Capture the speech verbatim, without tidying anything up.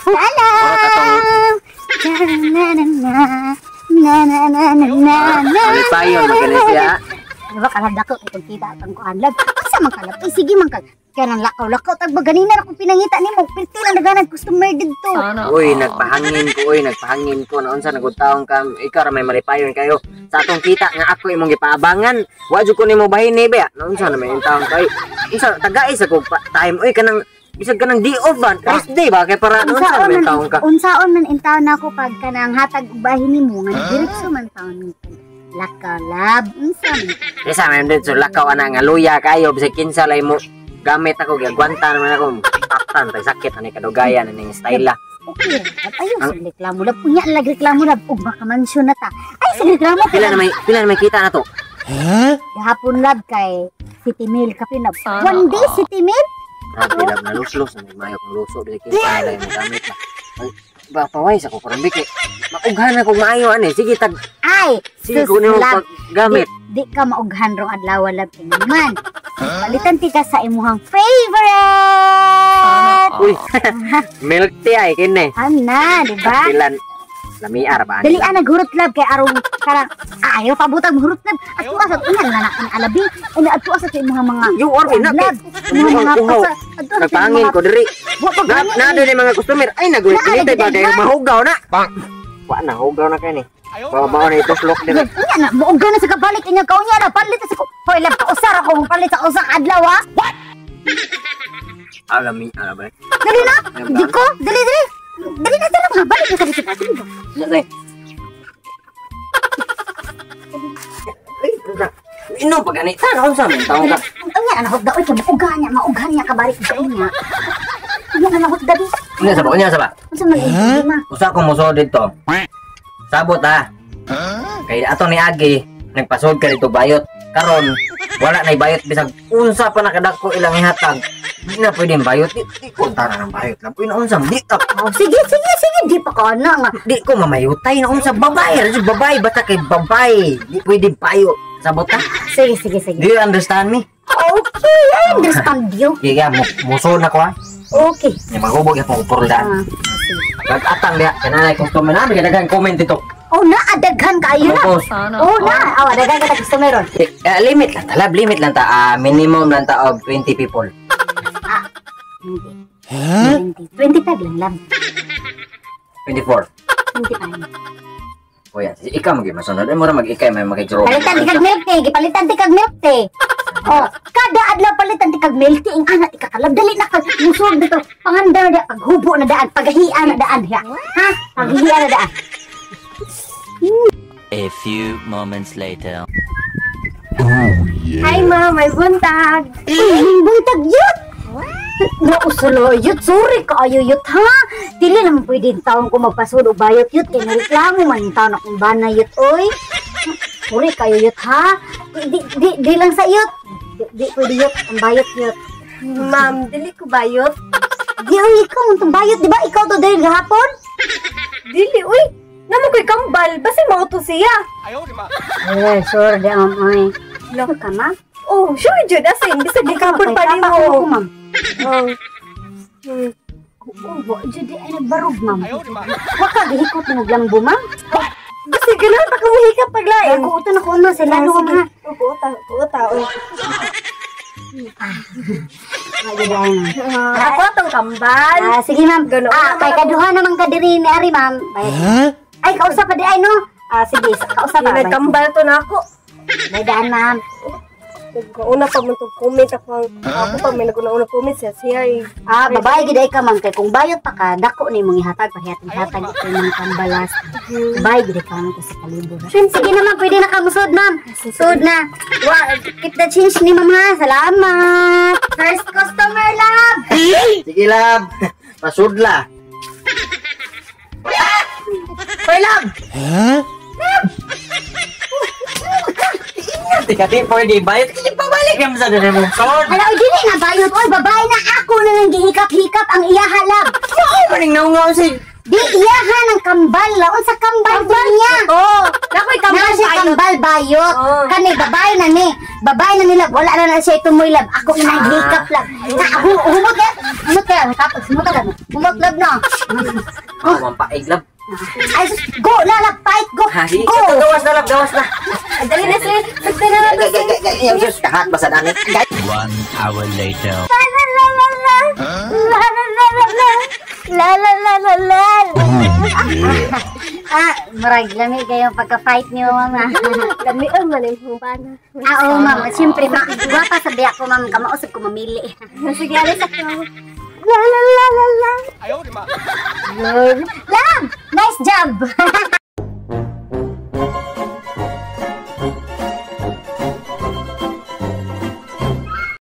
Salam! Na na na na na na na. Ano pa yun? Magaling siya. Diba kalab dako itong kita atong kuan lab. Asa man kalab? Ay sige man kag. Kanang lakaw-lakaw tag ganina ako pinangita nimo. Pilti lang daganag customer didto. Uy, nagpahangin ko, uy, nagpahangin ko. Naunsa nagutaong ka, ikaw ra may malipayon kayo. Sa atong kita nga ako imong gipaabangan. Wa jud ko nimo bahin ni ba. Naunsa na may intawon kay. Unsa tagais ako time uy kanang bisag kanang di off ban. Rest day ba kay para naunsa na may intawon ka. Unsaon man intawon nako pag kanang hatag bahin nimo nga diretso man taon nito. Lakaw lab. Unsa man. Isa man dito lakaw ana nga luya kayo bisag kinsa lay mo gamit ako gagwanta naman ako taktan tay sakit ani kadugayan ani style la. Okay, at ayun sa reklamo lab punya lag reklamo lab ug baka mansyon na ta. Ay sa reklamo pila na may pila na may kita na to. Ha? Gahapon lab kay City Mail kapin lab. One day City Mail. Grabe lab na luslos ani mayo kong luso bisag kinsa lay mo gamit la. Ba paway sa ko karon biki. Maughan ako maayo ani sige tag ay sige ko nimo pag gamit. Di, di ka maughan rong adlaw lab man. Palitan ti ka sa imuhang favorite. Uy, milk tea ay kini. Ana, di ba? Ilan lamiar ba? Dali ana gurot lab kay arong karang ayaw pabutang gurot lab. At tuwa sa tunan na nakin alabi. Ina at tuwa sa imuhang mga You order na lab. Imuhang mga pasa. Nagpangin ko diri. Wa pa Na gani. na ni mga customer. Ay nagulit Na, dinitay ba kay nagdaghan. mahugaw na. Wa na hugaw na kay ni. Bawa na ito slok din. Nya na buog na sa kabalik inya kaunya na palit sa ko. Hoy lab ka usar ako palit sa usa ka adlaw ha. Alam mi, alam ba? Dali na. Di ko. Dali dali. Dali na dali na balik na sa dito. Dali. Ino pa ganita na unsa man taong ka. Anya na hugda oy kay buugan niya maughan niya kabalik sa inya. Anya na hugda di. Nya sa ba? Nya sa ba? Unsa man di ma? Usa ko moso dito. Sabot ha. Kay ato ni Agi nagpasod ka dito bayot. Karon wala na bayot bisag unsa pa nakadako ilang ihatag. Di na pwedeng bayot. Di, di ko tara ng bayot lang. Pwede na unsa di tak. Oh, sige sige sige di pa ka na nga. Di ko mamayutay na unsa babae. Ra babae basta kay babae. Di pwedeng bayot. Sabot ka? Sige sige sige. Do you understand me? Okay, I understand you. Kaya mo muso na ko ha. Okay. Yung maghubog yung pangupurudaan. Ah, sige. Gag-atang diya. Kananay customer namin. Kaya comment ito. Oh na adaghan kayo na. Tapos, Oh na, oh adaghan ka gusto meron. eh, limit lang talab. Limit lang ta. ah, minimum lang ta of twenty people. Hindi. Ha? twenty. twenty-five lang lang. twenty-four. twenty-five. O yan. Si ikaw mag-imasunod. Ay mo ra mag-ikay. May mag-i-draw. Palitan ti kag milk tea, gipalitan ti kag milk tea. Oh, kada adlaw palitan ti kag milk tea, ing ana ti kakalab dali na kag musod dito. Pangandar da paghubo na daan, pagahian na daan ha. Ha? Paghihian na daan. A few moments later. Hi ma, may buntag. Ay, buntag yut. Nausulo yut, sorry kaayo yut ha. Dili naman pwede taon ko magpasud o bayot yut. Kaya nareklamo man taon akong bana yut oy. Sorry kayo yut ha. Di, di, di lang sa yut. Di, di pwede yut, ang bayot yut. Ma'am, dili ko bayot. Di oy, ikaw ang bayot, di ba? Ikaw to dahil gahapon? Dili, uy. Naman ko'y kambal. Basta mauto siya. Eh, sure, di ang ay. Ano ka ma? Oh, sure, Jud. Asin, bisa di kapon pa ni Ako, mo. ma'am. Oh. Hmm. Oo, jadi ay nagbarog, ma'am. Waka, gihikot mo naglambo, ma'am. Basta gano'n pa kumuhikap paglain. Ako, ito na ko na, sila Ah, no, sige. ha. Kuuta, kuuta. Oh. Ay, jadi ay, ma'am. Ah, ako itong kambal. Ah, sige, ma'am. Ganun. Ah, kay kaduha naman ka diri ni Ari, ma'am. Ay, Ha? ay, kausap pa di ay, no? Ah, sige, kausap Yung pa. May, nagkambal to na ako. may daan, ma'am. Una pa mo itong comment ako. Ako pa may naguna-una comment siya. Siya ay... Ah, babae giday ka, ma'am. Kay kung bayot pa ka, dako ni mong ihatag, pahihatag-hatag ito yung kambalas. Babae giday ka, ma'am, kasi kalibur. Sige naman, pwede na ka musod, ma'am. Sud na. Wa, keep the change ni ma'am, ha. Salamat. First customer, love. Sige lab. Pasudla. For love. Ha? Tika di pwede bayot. Kasi pabalik naman sa dali mong sword. Hala, o dili na bayot. Oy, babae na ako na nang gihikap-hikap ang iyaha, love. Ay, maning naungaw si Di iyahan ang kambal. Laon sa kambal din niya. Oh, nakoy Na kambal siya bayot. kambal bayot. Oh. Kani babae na ni. Babae na nila. Wala na na siya itumoy lab. Ako na hikap lang. Na hu- humot ya. Humot ya. Tapos humot lang. Humot lab na. Oh, mampaig lab. Ay, sus, go lalab fight go. Hari, Go. gawas na lab, gawas na. Ay, dali na sis. Sagda na natin sis. Yung sus, kahat ba sa dami? One hour later. La la la la la. La la la la la. La la la la la. Ah, marag lami kayo pagka-fight niyo, mama. Lami ang manim mo bana. Ah, oo, ma'am. Siyempre, ma, wapa sa biya ko, ma'am. Kamausap ko mamili. Sige, alis ako. La la la la la. Ayaw, di ma. Lang! Nice job!